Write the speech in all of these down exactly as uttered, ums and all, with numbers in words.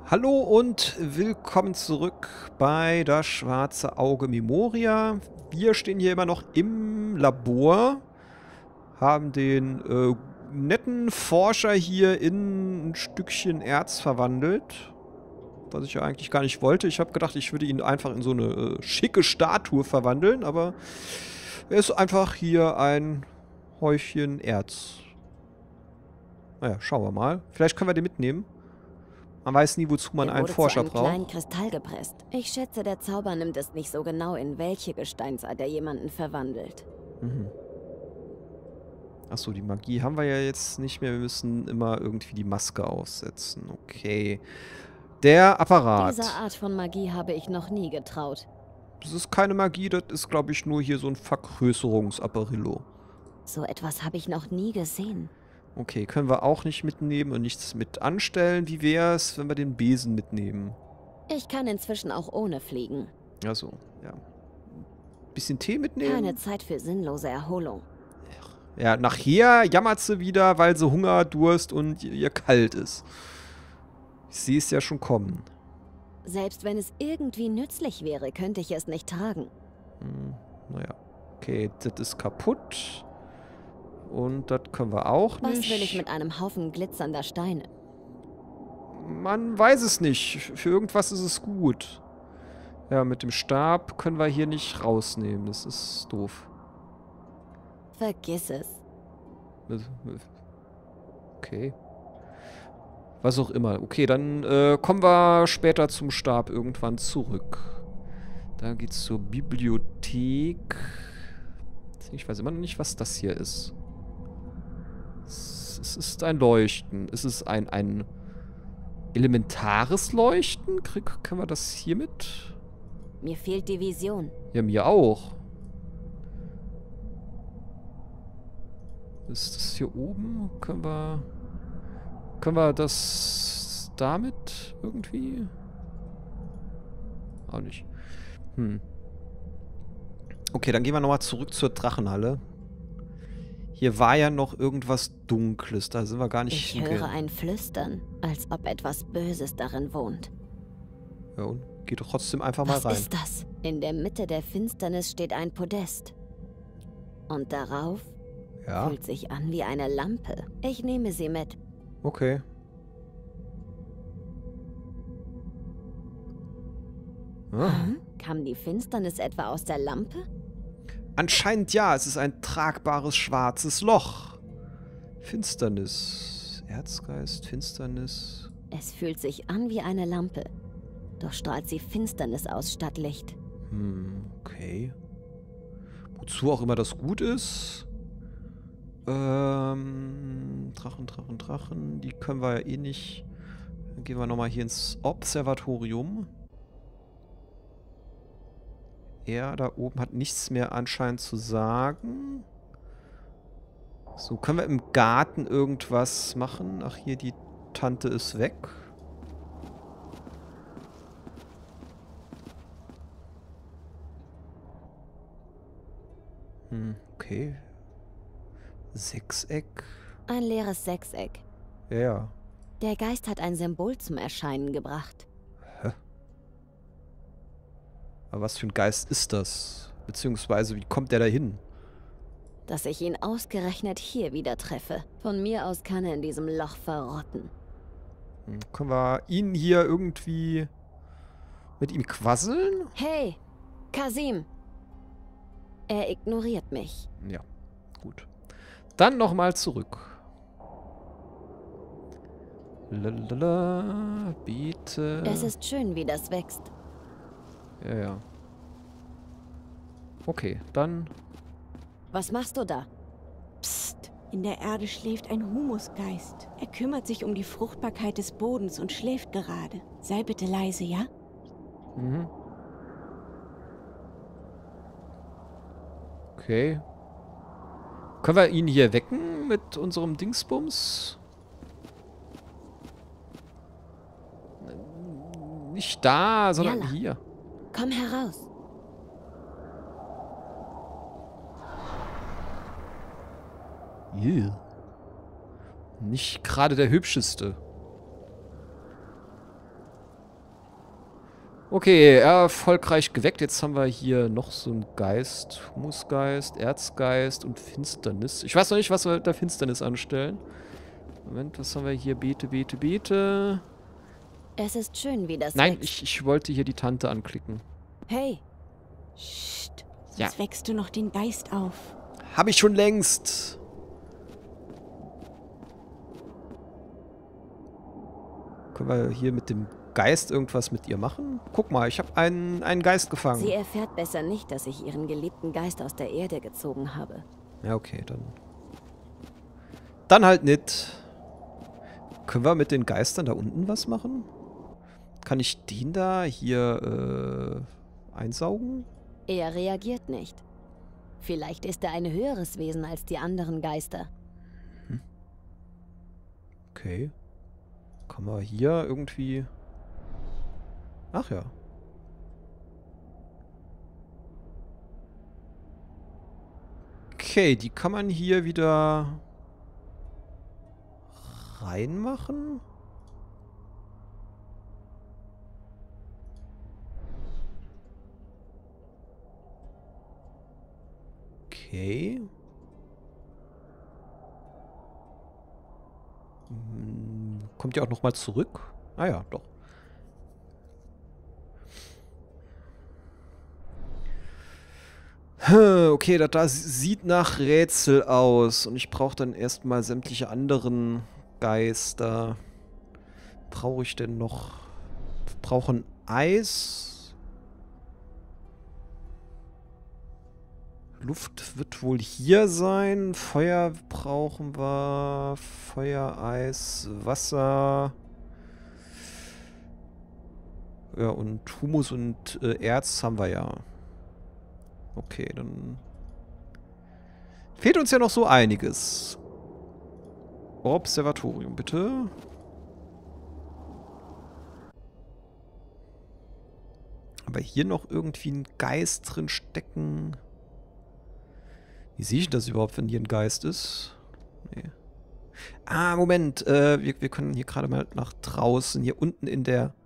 Hallo und willkommen zurück bei das Schwarze Auge Memoria. Wir stehen hier immer noch im Labor, haben den äh, netten Forscher hier in ein Stückchen Erz verwandelt, was ich ja eigentlich gar nicht wollte. Ich habe gedacht, ich würde ihn einfach in so eine äh, schicke Statue verwandeln, aber er ist einfach hier ein Häufchen Erz. Naja, schauen wir mal. Vielleicht können wir den mitnehmen. Man weiß nie, wozu man Er einen wurde zu Forscher einem kleinen braucht. Kristall gepresst. Ich schätze, der Zauber nimmt es nicht so genau, in welche Gesteinsart er jemanden verwandelt. Mhm. Achso, die Magie haben wir ja jetzt nicht mehr. Wir müssen immer irgendwie die Maske aufsetzen. Okay. Der Apparat. Dieser Art von Magie habe ich noch nie getraut. Das ist keine Magie, das ist, glaube ich, nur hier so ein Vergrößerungsapparillo. So etwas habe ich noch nie gesehen. Okay, können wir auch nicht mitnehmen und nichts mit anstellen. Wie wäre es, wenn wir den Besen mitnehmen? Ich kann inzwischen auch ohne fliegen. Achso, ja. Bisschen Tee mitnehmen? Keine Zeit für sinnlose Erholung. Ja, nachher jammert sie wieder, weil sie Hunger, Durst und ihr kalt ist. Ich sehe es ja schon kommen. Selbst wenn es irgendwie nützlich wäre, könnte ich es nicht tragen. Hm, naja. Okay, das ist kaputt. Und das können wir auch Was nicht. will ich mit einem Haufen glitzernder Steine? Man weiß es nicht. Für irgendwas ist es gut. Ja, mit dem Stab können wir hier nicht rausnehmen. Das ist doof. Vergiss es. Okay. Was auch immer. Okay, dann äh, kommen wir später zum Stab irgendwann zurück. Da geht's zur Bibliothek. Ich weiß immer noch nicht, was das hier ist. Es ist ein Leuchten. Ist es ein, ein elementares Leuchten? Krieg, können wir das hier mit? Mir fehlt die Vision. Ja, mir auch. Ist das hier oben? Können wir... Können wir das damit irgendwie? Auch nicht. Hm. Okay, dann gehen wir nochmal zurück zur Drachenhalle. Hier war ja noch irgendwas Dunkles. Da sind wir gar nicht Ich höre ein Flüstern, als ob etwas Böses darin wohnt. Ja, und geht doch trotzdem einfach mal Was rein. ist das? In der Mitte der Finsternis steht ein Podest. Und darauf Ja, fühlt sich an wie eine Lampe. Ich nehme sie mit. okay. Ah. Hm? Kam die Finsternis etwa aus der Lampe? Anscheinend ja, es ist ein tragbares schwarzes Loch. Finsternis. Erzgeist, Finsternis. Es fühlt sich an wie eine Lampe. Doch strahlt sie Finsternis aus statt Licht. Hm, okay. Wozu auch immer das gut ist. Ähm, Drachen, Drachen, Drachen. Die können wir ja eh nicht. Dann gehen wir nochmal hier ins Observatorium. Er da oben hat nichts mehr anscheinend zu sagen. So, können wir im Garten irgendwas machen? Ach, hier, die Tante ist weg. Hm, okay. Sechseck. Ein leeres Sechseck. Ja, ja. Der Geist hat ein Symbol zum Erscheinen gebracht. Aber was für ein Geist ist das? Beziehungsweise, wie kommt der da hin? Dass ich ihn ausgerechnet hier wieder treffe. Von mir aus kann er in diesem Loch verrotten. Hm, können wir ihn hier irgendwie mit ihm quasseln? Hey, Kasim! Er ignoriert mich. Ja, gut. Dann nochmal zurück. Lalala, bitte. Es ist schön, wie das wächst. Ja, ja. Okay, dann... Was machst du da? Psst, in der Erde schläft ein Humusgeist. Er kümmert sich um die Fruchtbarkeit des Bodens und schläft gerade. Sei bitte leise, ja? Mhm. Okay. Können wir ihn hier wecken mit unserem Dingsbums? Nicht da, sondern Jalla. hier. Komm heraus. Ew. Nicht gerade der hübscheste. Okay, erfolgreich geweckt. Jetzt haben wir hier noch so einen Geist. Humusgeist, Erzgeist und Finsternis. Ich weiß noch nicht, was wir mit der Finsternis anstellen. Moment, was haben wir hier? Bete, bete, bete. Es ist schön, wie das Nein, wächst. ich, ich wollte hier die Tante anklicken. Hey, Psst, sonst Ja. wächst du noch den Geist auf. Hab ich schon längst. Können wir hier mit dem Geist irgendwas mit ihr machen? Guck mal, ich habe einen, einen Geist gefangen. sie erfährt besser nicht, dass ich ihren geliebten Geist aus der Erde gezogen habe. Ja, okay, dann. Dann halt nicht. Können wir mit den Geistern da unten was machen? Kann ich den da hier äh, einsaugen? Er reagiert nicht. Vielleicht ist er ein höheres Wesen als die anderen Geister. Okay. Kann man hier irgendwie... Ach ja. Okay, die kann man hier wieder reinmachen. Okay. Hm, kommt ja auch noch mal zurück. Ah ja, doch. Okay, das da sieht nach Rätsel aus. Und ich brauche dann erstmal sämtliche anderen Geister. Brauche ich denn noch? Brauchen Eis. Luft wird wohl hier sein. Feuer brauchen wir. Feuer, Eis, Wasser. Ja, und Humus und äh, Erz haben wir ja. Okay, dann fehlt uns ja noch so einiges. Observatorium, bitte. Aber hier noch irgendwie ein Geist drin stecken. Wie sehe ich das überhaupt, wenn hier ein Geist ist? Nee. Ah, Moment. Äh, wir, wir können hier gerade mal nach draußen. Hier unten in der...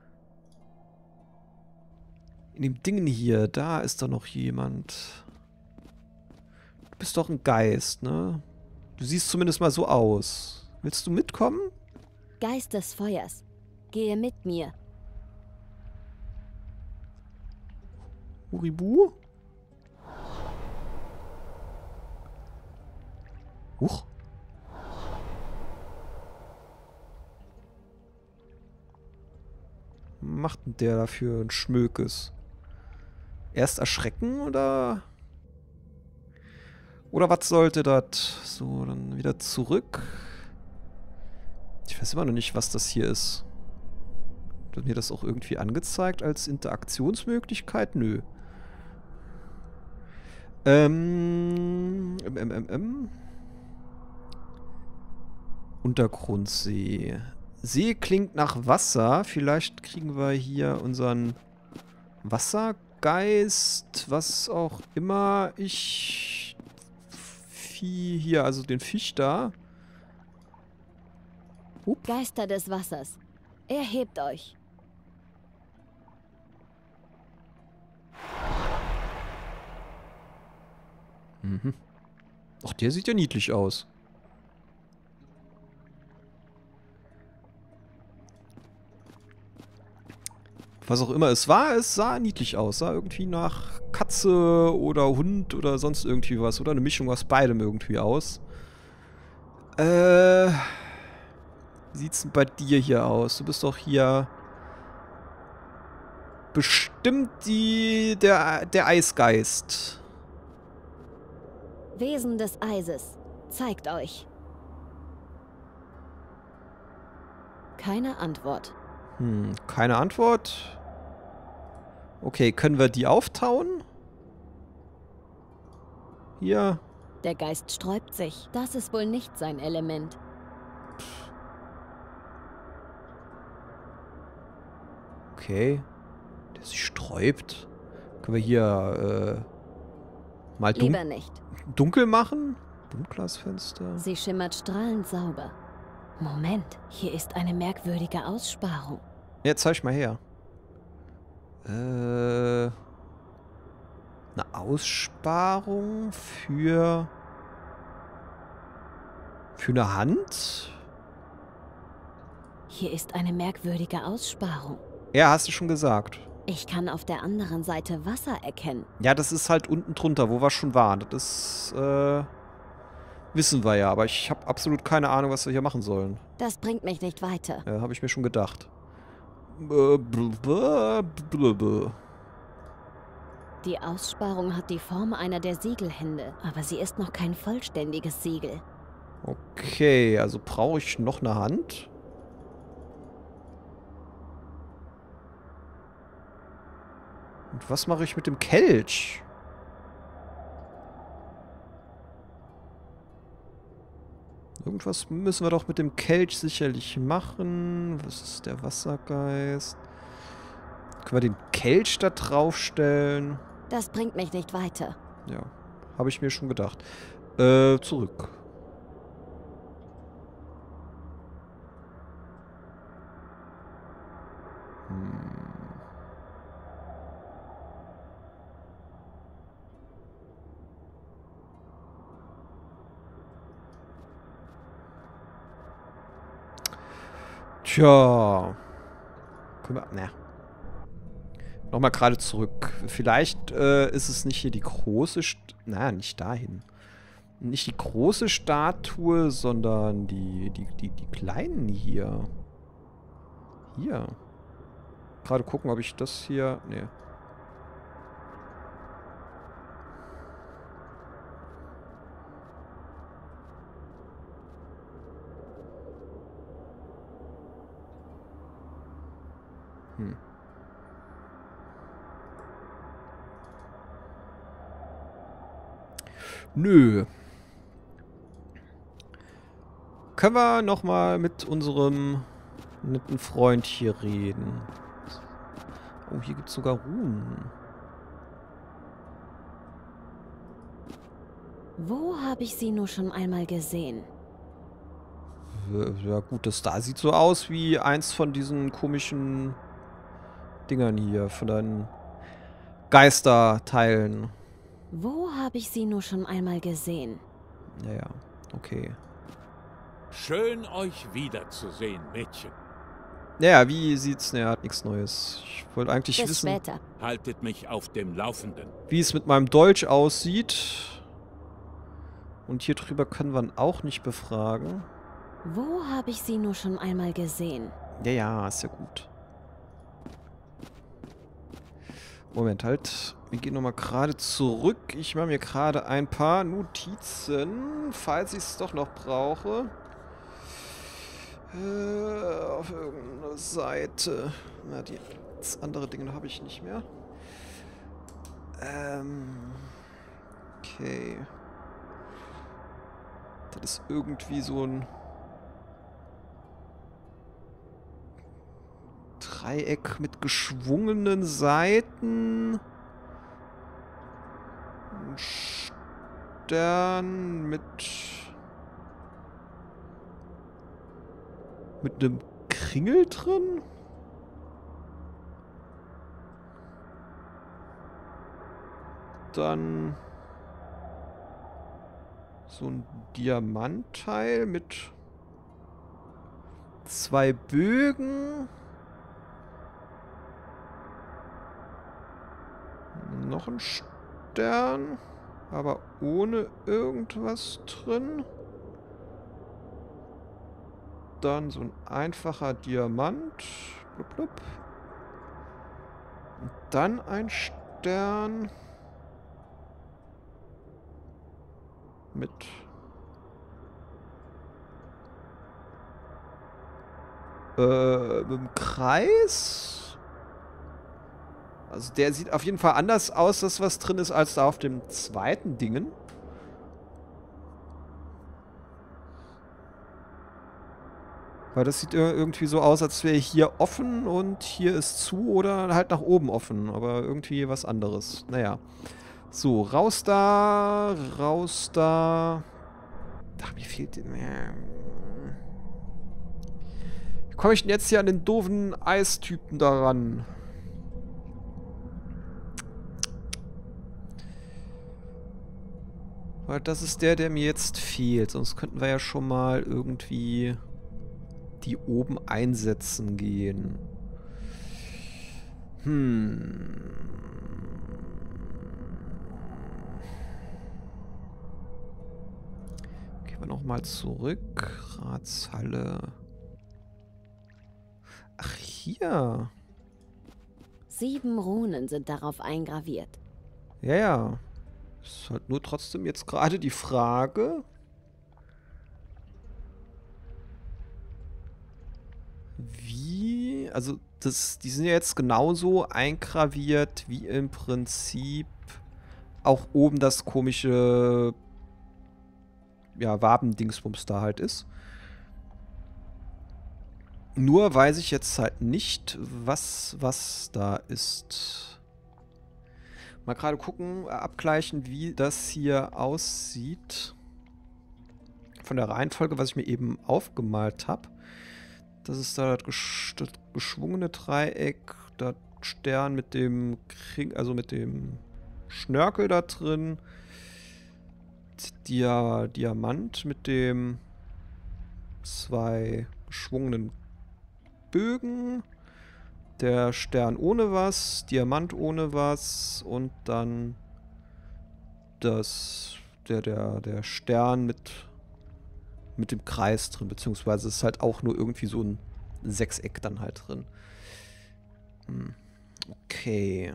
In dem Ding hier, da ist doch noch jemand. Du bist doch ein Geist, ne? Du siehst zumindest mal so aus. Willst du mitkommen? Geist des Feuers, gehe mit mir. Uribu? Huch. Was macht denn der dafür ein Schmökes? Erst erschrecken oder... Oder was sollte das? So, dann wieder zurück. Ich weiß immer noch nicht, was das hier ist. Wird mir das auch irgendwie angezeigt als Interaktionsmöglichkeit? Nö. Ähm... M, M, M, M. Untergrundsee. See klingt nach Wasser. Vielleicht kriegen wir hier unseren Wassergeist, was auch immer ich... Vieh hier, also den Fisch da. Up. Geister des Wassers, erhebt euch. Mhm. Ach, der sieht ja niedlich aus. Was auch immer es war, es sah niedlich aus. Sah irgendwie nach Katze oder Hund oder sonst irgendwie was. Oder eine Mischung aus beidem irgendwie aus. Äh... Wie sieht's denn bei dir hier aus? Du bist doch hier... Bestimmt die... Der, der Eisgeist. Wesen des Eises, zeigt euch. Keine Antwort. Hm, keine Antwort. Okay, können wir die auftauen? Hier. Der Geist sträubt sich. Das ist wohl nicht sein Element. Okay. Der sich sträubt. Können wir hier äh, mal dun Lieber nicht. dunkel machen? Dunkles Fenster. Sie schimmert strahlend sauber. Moment, hier ist eine merkwürdige Aussparung. Ja, zeig mal her. Äh... Eine Aussparung für... Für eine Hand? Hier ist eine merkwürdige Aussparung. Ja, hast du schon gesagt. Ich kann auf der anderen Seite Wasser erkennen. Ja, das ist halt unten drunter, wo wir schon waren. Das ist, äh... wissen wir ja, aber ich habe absolut keine Ahnung, was wir hier machen sollen. Das bringt mich nicht weiter. Ja, habe ich mir schon gedacht. Äh, blablabla. Die Aussparung hat die Form einer der Siegelhände, aber sie ist noch kein vollständiges Siegel. Okay, also brauche ich noch eine Hand? Und was mache ich mit dem Kelch? Irgendwas müssen wir doch mit dem Kelch sicherlich machen. Was ist der Wassergeist? Können wir den Kelch da draufstellen? Das bringt mich nicht weiter. Ja, habe ich mir schon gedacht. Äh, zurück. Hm. Tja. Können wir... Ne. Nochmal gerade zurück. Vielleicht äh, ist es nicht hier die große... St Na, nicht dahin. Nicht die große Statue, sondern die, die, die, die kleinen hier. Hier. Gerade gucken, ob ich das hier... Ne. Hm. Nö. Können wir nochmal mit unserem netten Freund hier reden? Oh, hier gibt es sogar Runen. Wo habe ich sie nur schon einmal gesehen? Ja gut, das da sieht so aus wie eins von diesen komischen Dingern hier, von deinen Geisterteilen. Wo habe ich sie nur schon einmal gesehen? Ja, ja, okay. Schön, euch wiederzusehen, Mädchen. Naja, wie sieht's? Ne, hat nichts Neues. Ich wollte eigentlich Bis wissen, später. Haltet mich auf dem Laufenden. wie es mit meinem Dolch aussieht. Und hier drüber können wir ihn auch nicht befragen. Wo habe ich sie nur schon einmal gesehen? Ja, ja, ist ja gut. Moment, halt. Wir gehen nochmal gerade zurück. Ich mache mir gerade ein paar Notizen, falls ich es doch noch brauche. Äh, auf irgendeiner Seite. Na, die das andere Dinge habe ich nicht mehr. Ähm. Okay. Das ist irgendwie so ein Dreieck mit geschwungenen Seiten. Ein Stern mit mit einem Kringel drin. Dann so ein Diamantteil mit zwei Bögen. Noch ein Stern, aber ohne irgendwas drin. Dann so ein einfacher Diamant. Blub, blub. Und dann ein Stern. Mit äh, mit dem Kreis. Also der sieht auf jeden Fall anders aus, dass was drin ist, als da auf dem zweiten Dingen. Weil das sieht irgendwie so aus, als wäre hier offen und hier ist zu oder halt nach oben offen. Aber irgendwie was anderes. Naja. So, raus da, raus da. Ach, mir fehlt... Wie komme ich denn jetzt hier an den doofen Eistypen daran? Weil das ist der, der mir jetzt fehlt. Sonst könnten wir ja schon mal irgendwie die oben einsetzen gehen. Hm. Gehen wir nochmal zurück. Ratshalle. Ach, hier. Sieben Runen sind darauf eingraviert. Ja, ja. Ist halt nur trotzdem jetzt gerade die Frage, wie, also das, die sind ja jetzt genauso eingraviert, wie im Prinzip auch oben das komische, ja, Wabendingsbums da halt ist. Nur weiß ich jetzt halt nicht, was, was da ist. Mal gerade gucken, abgleichen, wie das hier aussieht. Von der Reihenfolge, was ich mir eben aufgemalt habe. Das ist da das, gesch das geschwungene Dreieck, das Stern mit dem Kring, also mit dem Schnörkel da drin. Dia Diamant mit dem zwei geschwungenen Bögen. Der Stern ohne was, Diamant ohne was und dann das, der, der, der Stern mit, mit dem Kreis drin, beziehungsweise ist halt auch nur irgendwie so ein Sechseck dann halt drin. Hm. Okay.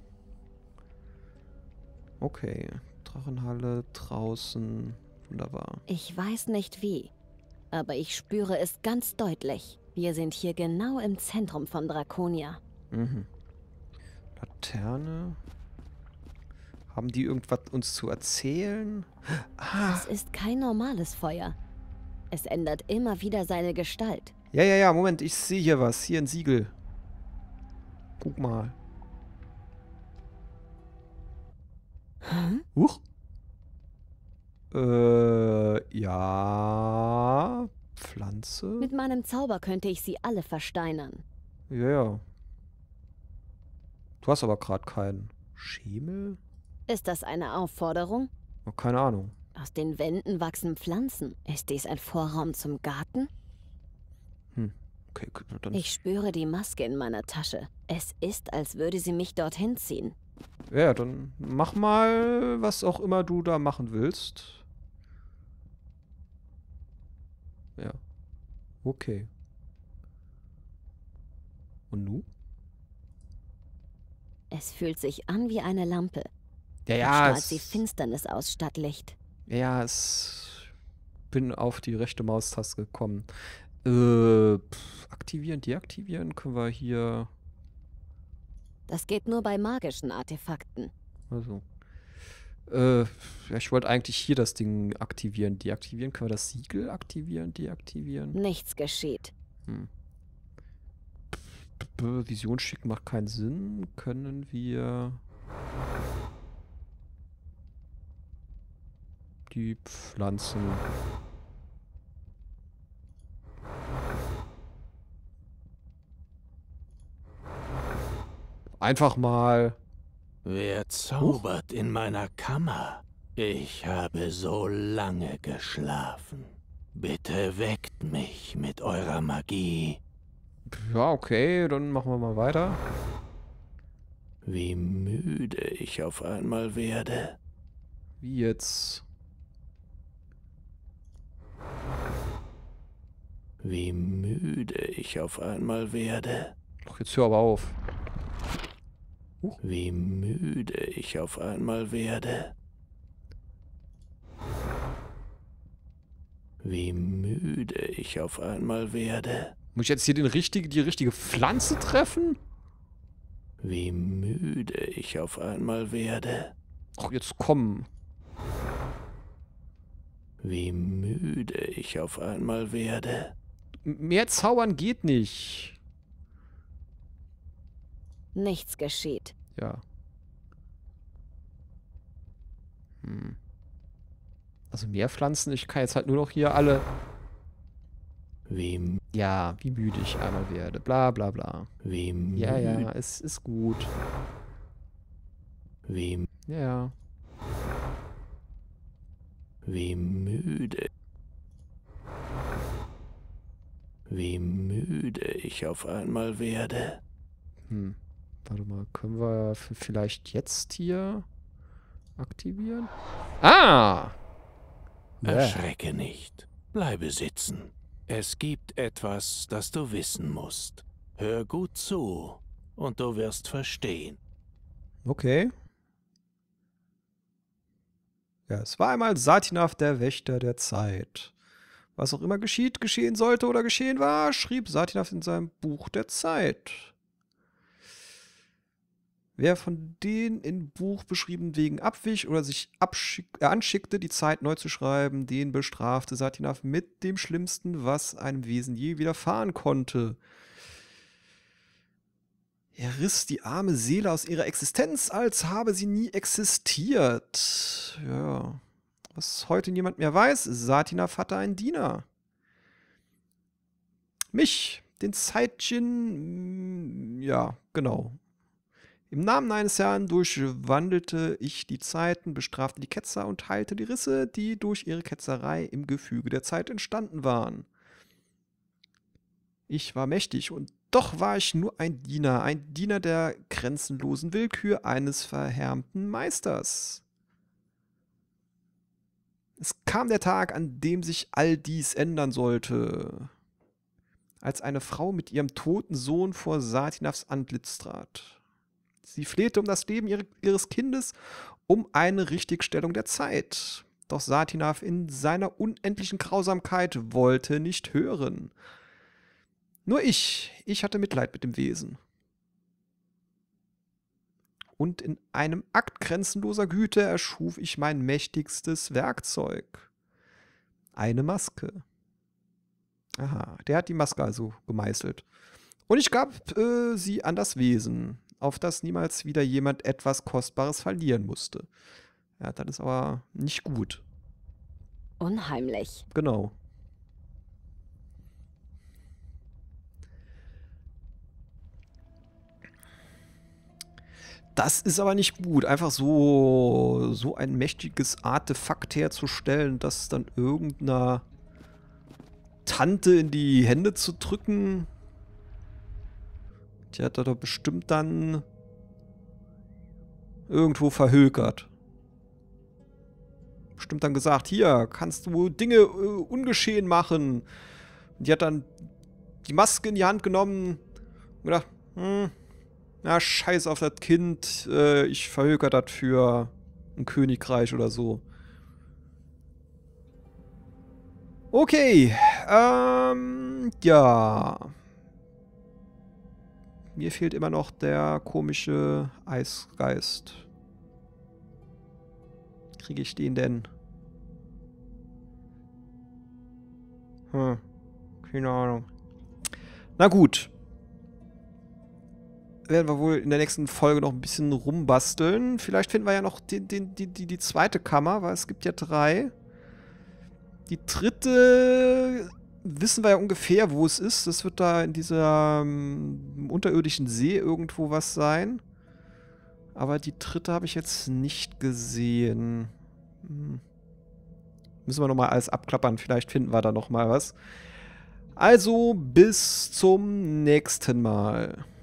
Okay. Drachenhalle draußen. Wunderbar. Ich weiß nicht wie, aber ich spüre es ganz deutlich. Wir sind hier genau im Zentrum von Draconia. Mhm. Laterne. Haben die irgendwas uns zu erzählen? Ah. Es ist kein normales Feuer. Es ändert immer wieder seine Gestalt. Ja, ja, ja, Moment, ich sehe hier was. Hier ein Siegel. Guck mal. Hm? Huch. Äh, ja... Pflanze? Mit meinem Zauber könnte ich sie alle versteinern. Ja, ja. Du hast aber gerade keinen Schemel? Ist das eine Aufforderung? Oh, keine Ahnung. Aus den Wänden wachsen Pflanzen. Ist dies ein Vorraum zum Garten? Hm, okay, dann... Ich spüre die Maske in meiner Tasche. Es ist, als würde sie mich dorthin ziehen. Ja, dann mach mal, was auch immer du da machen willst. Ja. Okay. Und nu? Es fühlt sich an wie eine Lampe. Ja, Ja, ja, strahlt es, sie Finsternis aus statt Licht. ja, es bin auf die rechte Maustaste gekommen. Äh, pff, aktivieren, deaktivieren können wir hier. Das geht nur bei magischen Artefakten. Also. Äh, ja, ich wollte eigentlich hier das Ding aktivieren. Deaktivieren. Können wir das Siegel aktivieren, deaktivieren? Nichts geschieht. Hm. B -b Vision schicken macht keinen Sinn. Können wir die Pflanzen einfach mal... Wer zaubert in meiner Kammer? Ich habe so lange geschlafen. Bitte weckt mich mit eurer Magie. Ja, okay, dann machen wir mal weiter. Wie müde ich auf einmal werde. Wie jetzt? Wie müde ich auf einmal werde. Ach, jetzt hör aber auf. Wie müde ich auf einmal werde. Wie müde ich auf einmal werde. Muss ich jetzt hier den richtige, die richtige Pflanze treffen? Wie müde ich auf einmal werde. Ach, jetzt komm. Wie müde ich auf einmal werde. M- Mehr zaubern geht nicht. Nichts geschieht. Ja. Hm. Also mehr Pflanzen, ich kann jetzt halt nur noch hier alle... Wie, Ja, wie müde ich einmal werde. Bla bla bla. wie müde. Ja, ja, es ist gut. Wie, Ja, ja. Wie müde. Wie müde ich auf einmal werde. Hm. Warte mal, können wir vielleicht jetzt hier aktivieren? Ah! Erschrecke nicht. Bleibe sitzen. Es gibt etwas, das du wissen musst. Hör gut zu und du wirst verstehen. Okay. Ja, es war einmal Satinaf, der Wächter der Zeit. Was auch immer geschieht, geschehen sollte oder geschehen war, schrieb Satinaf in seinem Buch der Zeit. Wer von den im Buch beschriebenen Wegen abwich oder sich äh, anschickte, die Zeit neu zu schreiben, den bestrafte Satinaf mit dem Schlimmsten, was einem Wesen je widerfahren konnte. Er riss die arme Seele aus ihrer Existenz, als habe sie nie existiert. Ja, was heute niemand mehr weiß, Satinaf hatte einen Diener. Mich, den Zeitdjinn, ja, genau. Im Namen eines Herrn durchwandelte ich die Zeiten, bestrafte die Ketzer und heilte die Risse, die durch ihre Ketzerei im Gefüge der Zeit entstanden waren. Ich war mächtig und doch war ich nur ein Diener, ein Diener der grenzenlosen Willkür eines verhärmten Meisters. Es kam der Tag, an dem sich all dies ändern sollte. Als eine Frau mit ihrem toten Sohn vor Satinafs Antlitz trat. Sie flehte um das Leben ihre, ihres Kindes, um eine Richtigstellung der Zeit. Doch Satinaf in seiner unendlichen Grausamkeit wollte nicht hören. Nur ich, ich hatte Mitleid mit dem Wesen. Und in einem Akt grenzenloser Güte erschuf ich mein mächtigstes Werkzeug. Eine Maske. Aha, der hat die Maske also gemeißelt. Und ich gab äh, sie an das Wesen, auf das niemals wieder jemand etwas Kostbares verlieren musste. Ja, das ist aber nicht gut. Unheimlich. Genau. Das ist aber nicht gut, einfach so, so ein mächtiges Artefakt herzustellen, das dann irgendeiner Tante in die Hände zu drücken. Die hat er doch bestimmt dann irgendwo verhökert. Bestimmt dann gesagt, hier, kannst du Dinge äh, ungeschehen machen. Und die hat dann die Maske in die Hand genommen und gedacht, hm, na, scheiß auf das Kind, äh, ich verhöker das für ein Königreich oder so. Okay, ähm, ja. Mir fehlt immer noch der komische Eisgeist. Kriege ich den denn? Hm, keine Ahnung. Na gut. Werden wir wohl in der nächsten Folge noch ein bisschen rumbasteln. Vielleicht finden wir ja noch den, den, die, die, die zweite Kammer, weil es gibt ja drei. Die dritte wissen wir ja ungefähr, wo es ist. Das wird da in dieser um, unterirdischen See irgendwo was sein. Aber die dritte habe ich jetzt nicht gesehen. Hm. Müssen wir nochmal alles abklappern. Vielleicht finden wir da nochmal was. Also, bis zum nächsten Mal.